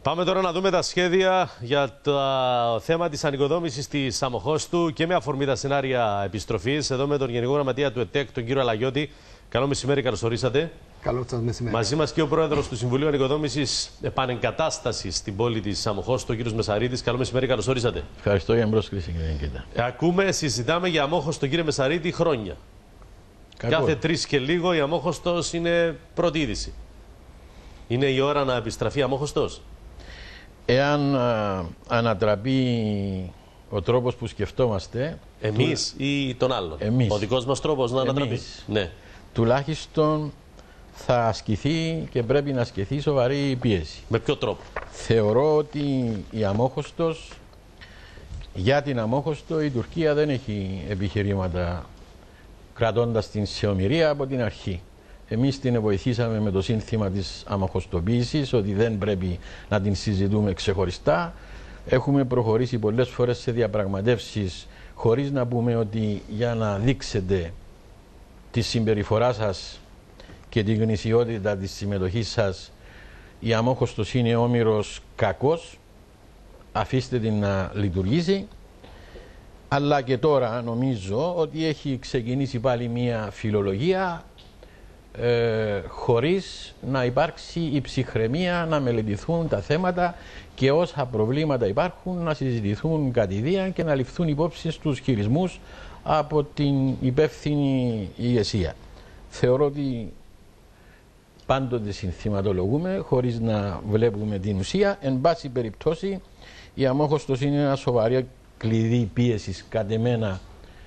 Πάμε τώρα να δούμε τα σχέδια για το θέμα της ανοικοδόμησης της Αμμοχώστου και με αφορμή τα σενάρια επιστροφής. Εδώ με τον Γενικό Γραμματεία του ΕΤΕΚ, τον κύριο Αλαγιώτη. Καλό μεσημέρι, καλώς ορίσατε. Καλό σας μεσημέρι. Μαζί μας και ο πρόεδρος του Συμβουλίου Ανοικοδόμησης Επανεγκατάστασης στην πόλη της Αμμοχώστου, ο κύριος Μεσαρίτης. Καλό μεσημέρι, καλώς ορίσατε. Ευχαριστώ για την πρόσκληση, κύριε Νικήτα. Ακούμε, συζητάμε για Αμμόχωστο, κύριε Μεσαρίτη, χρόνια. Κάθε 3 και λίγο η Αμμόχωστος είναι πρώτη είδηση. Είναι η ώρα να επιστραφεί Αμμόχωστος. Εάν ανατραπεί ο τρόπος που σκεφτόμαστε... Εμείς ή τον άλλον. Εμείς. Ο δικός μας τρόπος να ανατραπεί. Ναι. Τουλάχιστον θα ασκηθεί και πρέπει να ασκηθεί σοβαρή πίεση. Με ποιο τρόπο? Θεωρώ ότι η Αμμόχωστος, για την Αμμόχωστο η Τουρκία δεν έχει επιχειρήματα κρατώντας την σε ομηρία από την αρχή. Εμείς την βοηθήσαμε με το σύνθημα της αμμοχωστοποίησης, ότι δεν πρέπει να την συζητούμε ξεχωριστά. Έχουμε προχωρήσει πολλές φορές σε διαπραγματεύσεις χωρίς να πούμε ότι για να δείξετε τη συμπεριφορά σας και την γνησιότητα της συμμετοχής σας η Αμμόχωστος είναι όμηρος κακός, αφήστε την να λειτουργήσει. Αλλά και τώρα νομίζω ότι έχει ξεκινήσει πάλι μια φιλολογία χωρίς να υπάρξει η ψυχραιμία να μελετηθούν τα θέματα και όσα προβλήματα υπάρχουν να συζητηθούν κατηδίαν και να ληφθούν υπόψη στους χειρισμούς από την υπεύθυνη ηγεσία. Θεωρώ ότι πάντοτε συνθηματολογούμε χωρίς να βλέπουμε την ουσία. Εν πάση περιπτώσει η Αμμόχωστος είναι ένα σοβαρό κλειδί πίεσης κατ' εμένα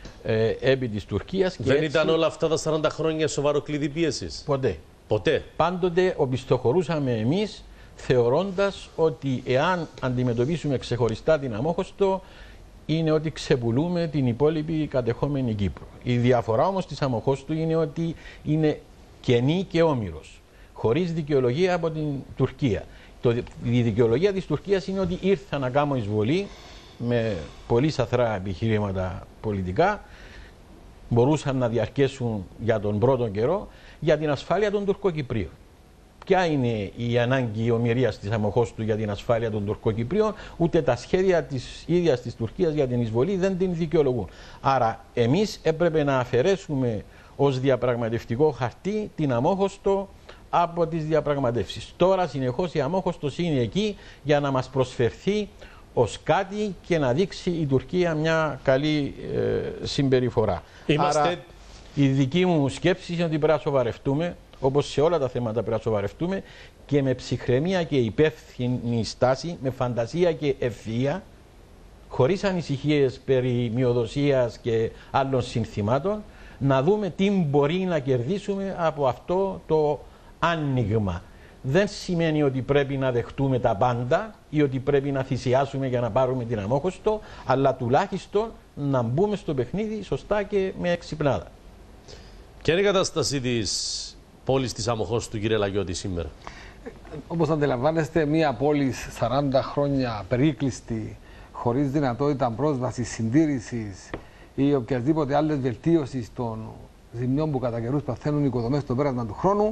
επί της Τουρκίας. Και δεν έτσι, ήταν όλα αυτά τα 40 χρόνια σοβαρό κλειδί πίεσης? Ποτέ. Ποτέ. Πάντοτε οπισθοχωρούσαμε εμείς θεωρώντας ότι εάν αντιμετωπίσουμε ξεχωριστά την Αμμόχωστο είναι ότι ξεπουλούμε την υπόλοιπη κατεχόμενη Κύπρο. Η διαφορά όμως της Αμμοχώστου είναι ότι είναι κενή και όμηρος, χωρίς δικαιολογία από την Τουρκία. Η δικαιολογία της Τουρκίας είναι ότι ήρθα να κάνω εισβολή με πολύ σαθρά επιχειρήματα πολιτικά, μπορούσαν να διαρκέσουν για τον πρώτο καιρό για την ασφάλεια των Τουρκοκυπρίων. Ποια είναι η ανάγκη ομηρίας της Αμμοχώστου για την ασφάλεια των Τουρκοκυπρίων? Ούτε τα σχέδια της ίδιας της Τουρκίας για την εισβολή δεν την δικαιολογούν. Άρα εμείς έπρεπε να αφαιρέσουμε ως διαπραγματευτικό χαρτί την Αμμόχωστο από τις διαπραγματεύσεις. Τώρα συνεχώς η Αμμόχωστος είναι εκεί για να μας προσφερθεί ως κάτι και να δείξει η Τουρκία μια καλή συμπεριφορά. Άρα η δική μου σκέψη είναι ότι πρέπει να σοβαρευτούμε, όπως σε όλα τα θέματα πρέπει να σοβαρευτούμε και με ψυχραιμία και υπεύθυνη στάση, με φαντασία και ευφυΐα, χωρίς ανησυχίες περί μειοδοσίας και άλλων συνθημάτων, να δούμε τι μπορεί να κερδίσουμε από αυτό το άνοιγμα. Δεν σημαίνει ότι πρέπει να δεχτούμε τα πάντα ή ότι πρέπει να θυσιάσουμε για να πάρουμε την Αμμόχωστο, αλλά τουλάχιστον να μπούμε στο παιχνίδι σωστά και με εξυπνάδα. Ποια είναι η κατάσταση της πόλης της Αμμοχώστου, κύριε Λαγιώτη, σήμερα? Όπως αντιλαμβάνεστε, μια πόλη 40 χρόνια περίκλειστη, χωρίς δυνατότητα πρόσβασης, συντήρησης ή οποιασδήποτε άλλες βελτίωσης των ζημιών που κατά καιρούς παθαίνουν οι οικοδομές στο πέρασμα του χρόνου,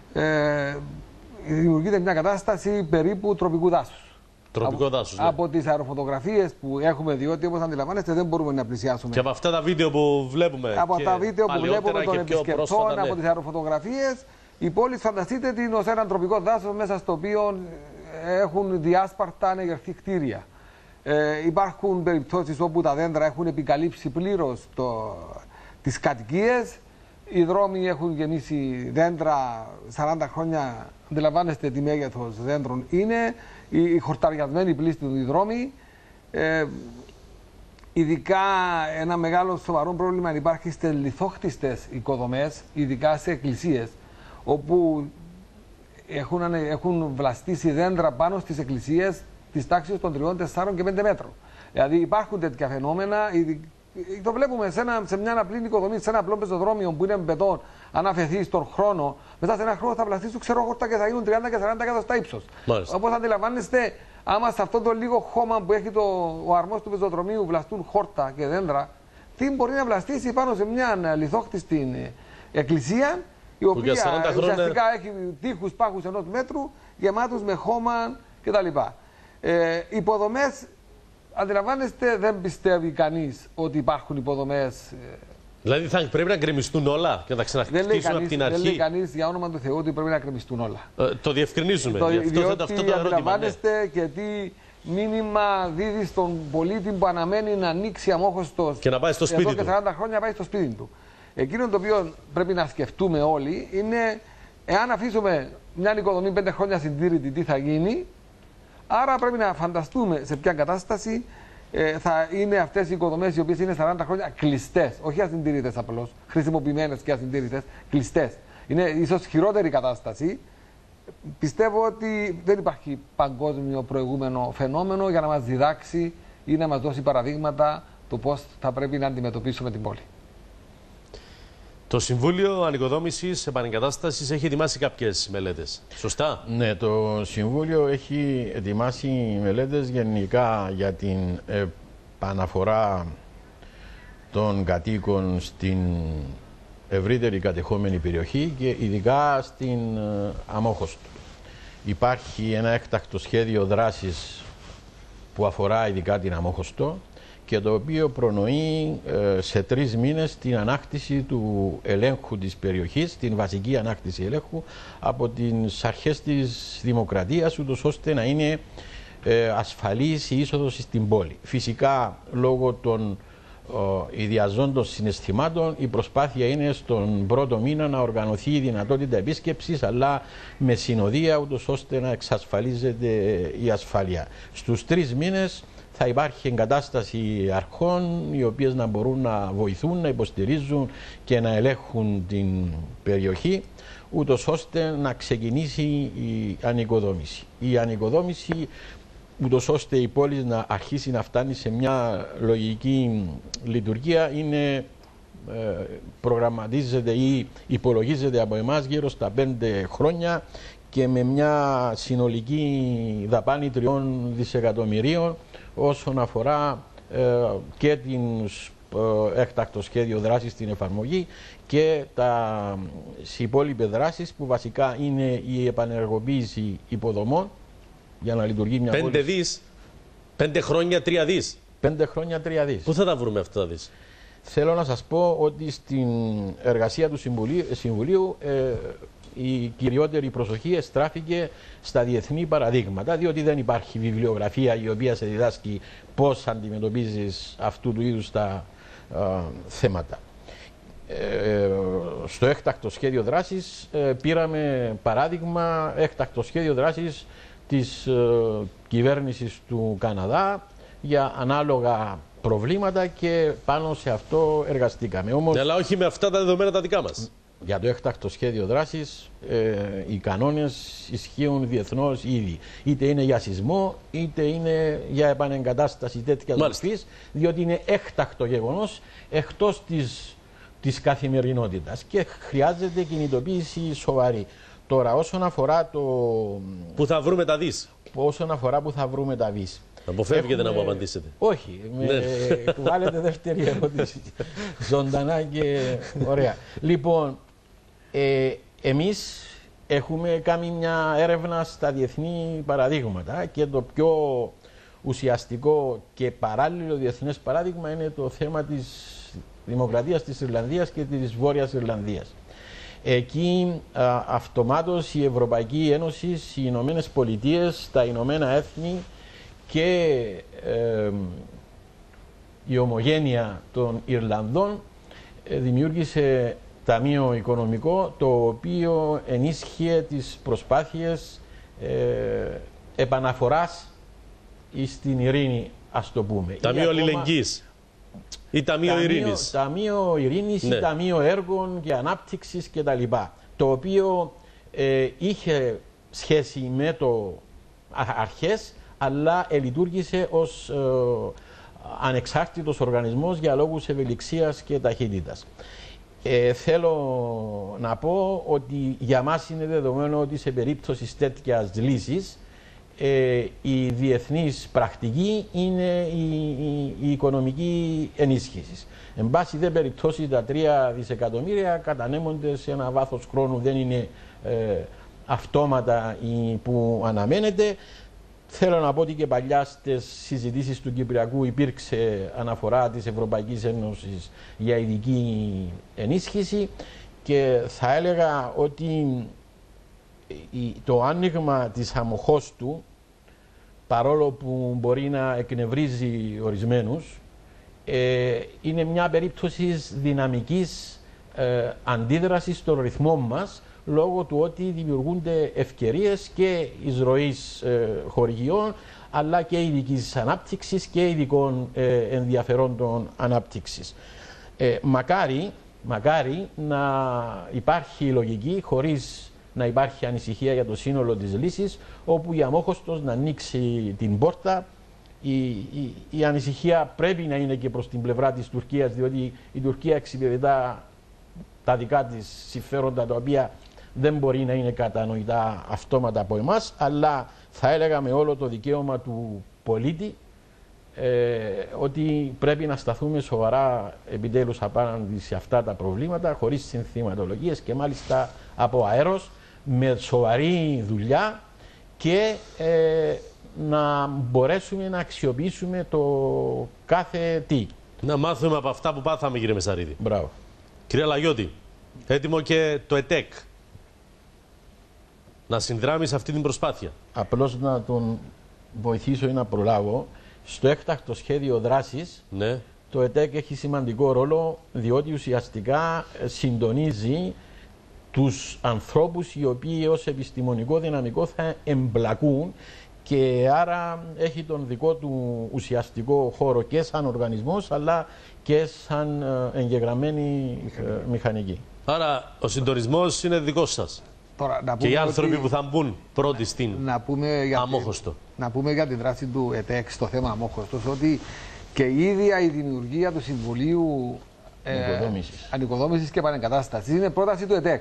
δημιουργείται μια κατάσταση περίπου τροπικού δάσους. Τροπικό δάσος, ναι. Από τις αεροφωτογραφίες που έχουμε, διότι όπως αντιλαμβάνεστε δεν μπορούμε να πλησιάσουμε. Και από αυτά τα βίντεο που βλέπουμε. Από τα βίντεο που βλέπουμε των επισκεπτών, πρόσφατα, ναι. Από τις αεροφωτογραφίες, η πόλη φανταστείτε την ως ένα τροπικό δάσος μέσα στο οποίο έχουν διάσπαρτα ανεγερθεί κτίρια. Υπάρχουν περιπτώσεις όπου τα δέντρα έχουν επικαλύψει πλήρως τις κατοικίες. Οι δρόμοι έχουν γεννήσει δέντρα 40 χρόνια. Αντιλαμβάνεστε τι μέγεθος δέντρων είναι. Οι χορταριασμένοι πλήστοι δρόμοι. Ειδικά ένα μεγάλο σοβαρό πρόβλημα υπάρχει στις λιθόχτιστες οικοδομές, ειδικά σε εκκλησίες, όπου έχουν βλαστήσει δέντρα πάνω στις εκκλησίες της τάξης των 3, 4 και 5 μέτρων. Δηλαδή υπάρχουν τέτοια φαινόμενα. Το βλέπουμε σε μια απλή οικοδομή, σε ένα απλό πεζοδρόμιο που είναι μπετόν, αν αφαιθεί στον χρόνο, μετά σε ένα χρόνο θα βλαστήσουν χόρτα και θα γίνουν 30 και 40 εκατοστά ύψος. Όπως αντιλαμβάνεστε, άμα σε αυτό το λίγο χώμα που έχει ο αρμός του πεζοδρομίου βλαστούν χόρτα και δέντρα, τι μπορεί να βλαστήσει πάνω σε μια λιθόχτιστη εκκλησία, η οποία ουσιαστικά έχει τείχους πάχους 1 μέτρου, γεμάτους με χώμα κτλ. Υποδομές, αντιλαμβάνεστε, δεν πιστεύει κανείς ότι υπάρχουν υποδομές. Δηλαδή θα πρέπει να γκρεμιστούν όλα και να τα ξαναχτίσουν από την αρχή. Δεν λέει κανείς για όνομα του Θεού ότι πρέπει να γκρεμιστούν όλα. Το διευκρινίζουμε. Διότι αντιλαμβάνεστε και τι μήνυμα δίδει στον πολίτη που αναμένει να ανοίξει αμόχωστος και να πάει στο σπίτι εδώ του. Και 40 χρόνια να πάει στο σπίτι του. Εκείνο το οποίο πρέπει να σκεφτούμε όλοι είναι εάν αφήσουμε μια οικοδομή 5 χρόνια συντήρητη, τι θα γίνει. Άρα πρέπει να φανταστούμε σε ποια κατάσταση θα είναι αυτές οι οικοδομές οι οποίες είναι 40 χρόνια κλειστές. Όχι ασυντηρητές απλώς, χρησιμοποιημένες και ασυντηρητές, κλειστές. Είναι ίσως χειρότερη κατάσταση. Πιστεύω ότι δεν υπάρχει παγκόσμιο προηγούμενο φαινόμενο για να μας διδάξει ή να μας δώσει παραδείγματα το πώς θα πρέπει να αντιμετωπίσουμε την πόλη. Το Συμβούλιο Ανοικοδόμησης Επανεγκατάστασης έχει ετοιμάσει κάποιες μελέτες. Σωστά? Ναι, το Συμβούλιο έχει ετοιμάσει μελέτες γενικά για την επαναφορά των κατοίκων στην ευρύτερη κατεχόμενη περιοχή και ειδικά στην Αμόχωστο. Υπάρχει ένα έκτακτο σχέδιο δράσης που αφορά ειδικά την Αμόχωστο και το οποίο προνοεί σε 3 μήνες την ανάκτηση του ελέγχου της περιοχής, την βασική ανάκτηση ελέγχου από τις αρχές της δημοκρατίας, ούτως ώστε να είναι ασφαλής η είσοδος στην πόλη. Φυσικά, λόγω των ιδιαζόντων συναισθημάτων, η προσπάθεια είναι στον πρώτο μήνα να οργανωθεί η δυνατότητα επίσκεψης, αλλά με συνοδεία, ούτως ώστε να εξασφαλίζεται η ασφάλεια. Στους 3 μήνες θα υπάρχει εγκατάσταση αρχών οι οποίες να μπορούν να βοηθούν, να υποστηρίζουν και να ελέγχουν την περιοχή, ούτως ώστε να ξεκινήσει η ανοικοδόμηση. Η ανοικοδόμηση ούτως ώστε η πόλη να αρχίσει να φτάνει σε μια λογική λειτουργία είναι προγραμματίζεται ή υπολογίζεται από εμάς γύρω στα 5 χρόνια και με μια συνολική δαπάνη 3 δισεκατομμυρίων όσον αφορά και την έκτακτο σχέδιο δράσης στην εφαρμογή και τα υπόλοιπες δράσεις που βασικά είναι η επανεργοποίηση υποδομών για να λειτουργεί μια 5 πόλη. δις, 5 χρόνια 3 δις. 5 χρόνια 3 δις. Πού θα τα βρούμε αυτά τα δις? Θέλω να σας πω ότι στην εργασία του Συμβουλίου η κυριότερη προσοχή εστράφηκε στα διεθνή παραδείγματα, διότι δεν υπάρχει βιβλιογραφία η οποία σε διδάσκει πώς αντιμετωπίζεις αυτού του είδους τα θέματα. Στο έκτακτο σχέδιο δράσης πήραμε παράδειγμα έκτακτο σχέδιο δράσης της κυβέρνησης του Καναδά για ανάλογα προβλήματα και πάνω σε αυτό εργαστήκαμε. Όμως, αλλά όχι με αυτά τα δεδομένα τα δικά μας. Για το έκτακτο σχέδιο δράσης οι κανόνες ισχύουν διεθνώς ήδη. Είτε είναι για σεισμό, είτε είναι για επανεγκατάσταση τέτοια μορφής, διότι είναι έκτακτο γεγονός εκτός της καθημερινότητας και χρειάζεται κινητοποίηση σοβαρή. Τώρα, όσον αφορά το... Πού θα βρούμε τα δις? Όσον αφορά που θα βρούμε τα δις. Αποφεύγετε να μου απαντήσετε. Όχι, βάλετε δεύτερη ερώτηση. Ζωντανά και ωραία. Λοιπόν, εμείς έχουμε κάνει μια έρευνα στα διεθνή παραδείγματα και το πιο ουσιαστικό και παράλληλο διεθνές παράδειγμα είναι το θέμα της δημοκρατίας της Ιρλανδίας και της Βόρειας Ιρλανδίας. Εκεί αυτομάτως η Ευρωπαϊκή Ένωση, οι Ηνωμένες Πολιτείες, τα Ηνωμένα Έθνη και η ομογένεια των Ιρλανδών δημιούργησε ταμείο οικονομικό το οποίο ενίσχυε τις προσπάθειες επαναφοράς στην ειρήνη, ας το πούμε. Ταμείο αλληλεγγύης ή Ταμείο Ειρήνης. Ταμείο Ειρήνης ή Ταμείο Έργων και Ανάπτυξης κτλ. Το οποίο είχε σχέση με το αρχές, αλλά λειτουργήσε ως ανεξάρτητος οργανισμός για λόγους ευελιξίας και ταχύτητας. Θέλω να πω ότι για μας είναι δεδομένο ότι σε περίπτωση τέτοιας λύσης η διεθνής πρακτική είναι η οικονομική ενίσχυση. Εν πάση δε περιπτώσει τα 3 δισεκατομμύρια κατανέμονται σε ένα βάθος χρόνου, δεν είναι αυτόματα που αναμένεται. Θέλω να πω ότι και παλιά στις συζητήσεις του Κυπριακού υπήρξε αναφορά της Ευρωπαϊκής Ένωσης για ειδική ενίσχυση και θα έλεγα ότι το άνοιγμα της Αμμοχώστου, παρόλο που μπορεί να εκνευρίζει ορισμένους, είναι μια περίπτωση δυναμικής αντίδρασης στον ρυθμό μας, λόγω του ότι δημιουργούνται ευκαιρίες και εισρωής χορηγιών, αλλά και ειδικής ανάπτυξης και ειδικών ενδιαφερόντων ανάπτυξης. Μακάρι να υπάρχει λογική, χωρίς να υπάρχει ανησυχία για το σύνολο της λύσης, όπου η Αμμόχωστος να ανοίξει την πόρτα. Η ανησυχία πρέπει να είναι και προς την πλευρά της Τουρκίας, διότι η Τουρκία εξυπηρετά τα δικά της συμφέροντα, τα οποία δεν μπορεί να είναι κατανοητά αυτόματα από εμάς, αλλά θα έλεγα με όλο το δικαίωμα του πολίτη ότι πρέπει να σταθούμε σοβαρά επιτέλους απέναντι σε αυτά τα προβλήματα, χωρίς συνθηματολογίες και μάλιστα από αέρος, με σοβαρή δουλειά και να μπορέσουμε να αξιοποιήσουμε το κάθε τι. Να μάθουμε από αυτά που πάθαμε, κύριε Μεσαρίδη. Μπράβο. Κύριε Λαγιώτη, έτοιμο και το ΕΤΕΚ να συνδράμει σε αυτή την προσπάθεια? Απλώς να τον βοηθήσω ή να προλάβω. Στο έκτακτο σχέδιο δράσης, ναι, το ΕΤΕΚ έχει σημαντικό ρόλο, διότι ουσιαστικά συντονίζει τους ανθρώπους οι οποίοι ως επιστημονικό δυναμικό θα εμπλακούν, και άρα έχει τον δικό του ουσιαστικό χώρο και σαν οργανισμός, αλλά και σαν εγγεγραμμένη μηχανική. Άρα ο συντονισμός είναι δικός σας. Τώρα, και οι άνθρωποι που θα μπουν πρώτοι στην Αμμόχωστο. Να πούμε για τη δράση του ΕΤΕΚ στο θέμα Αμμόχωστος ότι και η ίδια η δημιουργία του Συμβουλίου Ανοικοδόμησης και Επανεγκατάστασης είναι πρόταση του ΕΤΕΚ.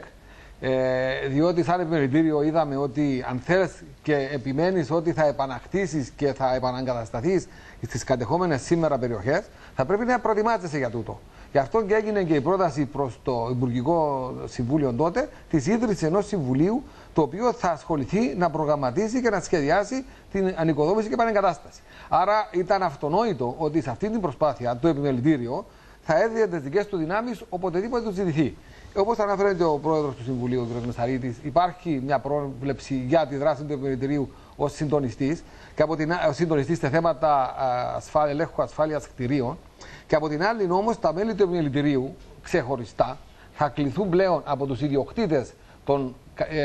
Διότι σαν επιμελητήριο είδαμε ότι αν θέλεις και επιμένεις ότι θα επαναχτίσεις και θα επαναγκατασταθείς στις κατεχόμενες σήμερα περιοχές, θα πρέπει να προετοιμάζεσαι για τούτο. Γι' αυτό και έγινε και η πρόταση προς το Υπουργικό Συμβούλιο τότε της ίδρυσης ενός συμβουλίου, το οποίο θα ασχοληθεί να προγραμματίσει και να σχεδιάσει την ανοικοδόμηση και επανεγκατάσταση. Άρα ήταν αυτονόητο ότι σε αυτή την προσπάθεια το επιμελητήριο θα έδινε τις δικές του δυνάμεις οποτεδήποτε του ζητηθεί. Όπως αναφέρεται ο πρόεδρος του Συμβουλίου, ο κ. Μεσαρίδης, υπάρχει μια πρόβλεψη για τη δράση του επιμελητηρίου ως συντονιστής, συντονιστής σε θέματα ελέγχου ασφάλειας κτηρίων. Και από την άλλη, όμως, τα μέλη του επιμελητηρίου ξεχωριστά θα κληθούν πλέον από τους ιδιοκτήτες των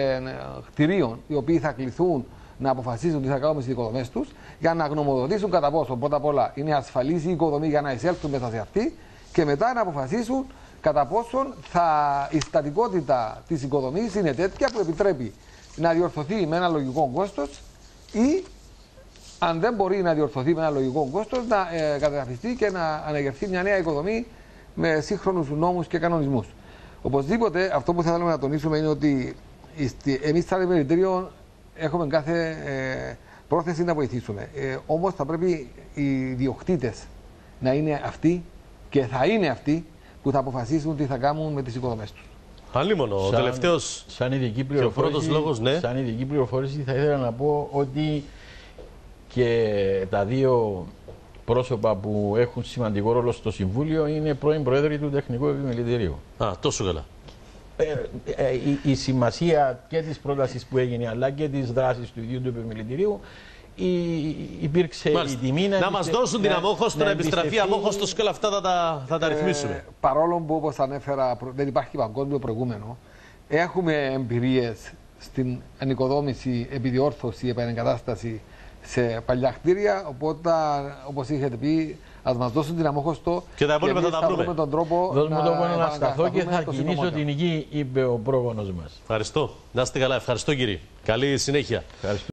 κτηρίων, οι οποίοι θα κληθούν να αποφασίζουν τι θα κάνουν στις οικοδομές τους, για να γνωμοδοτήσουν κατά πόσο πρώτα απ' όλα είναι ασφαλής η οικοδομή για να εισέλθουν μέσα σε αυτή, και μετά να αποφασίσουν κατά πόσον η στατικότητα της οικοδομής είναι τέτοια που επιτρέπει να διορθωθεί με ένα λογικό κόστος, ή αν δεν μπορεί να διορθωθεί με ένα λογικό κόστος, να καταγραφιστεί και να αναγερθεί μια νέα οικοδομή με σύγχρονους νόμους και κανονισμούς. Οπωσδήποτε, αυτό που θα θέλουμε να τονίσουμε είναι ότι εμείς σαν επιμελητήριο έχουμε κάθε πρόθεση να βοηθήσουμε. Όμως θα πρέπει οι διοκτήτες να είναι αυτοί και θα είναι αυτοί που θα αποφασίσουν τι θα κάνουν με τις οικοδομές τους. Αλίμονο, ο τελευταίος και ο πρώτος λόγος, ναι. Σαν ειδική πληροφόρηση θα ήθελα να πω ότι και τα δύο πρόσωπα που έχουν σημαντικό ρόλο στο Συμβούλιο είναι πρώην Πρόεδροι του Τεχνικού Επιμελητηρίου. Α, τόσο καλά. Η σημασία και της πρότασης που έγινε, αλλά και της δράσης του ίδιου του Επιμελητηρίου, υπήρξε η τιμή να μας δώσουν την Αμμόχωστο, να επιστραφεί η Αμμόχωστος και όλα αυτά θα τα ρυθμίσουμε. Παρόλο που, όπως ανέφερα, δεν υπάρχει παγκόσμιο προηγούμενο, έχουμε εμπειρίες στην ανοικοδόμηση, επιδιόρθωση, επανεγκατάσταση σε παλιά κτίρια. Οπότε, όπως είχατε πει, ας μας δώσουν την Αμμόχωστο και τα υπόλοιπα θα τα βρούμε. Δώσ' μου τον τρόπο να σταθώ και θα κινήσω την γη, είπε ο πρόγονος μας. Ευχαριστώ. Να είστε καλά. Ευχαριστώ, κύριε. Καλή συνέχεια. Ευχαριστώ.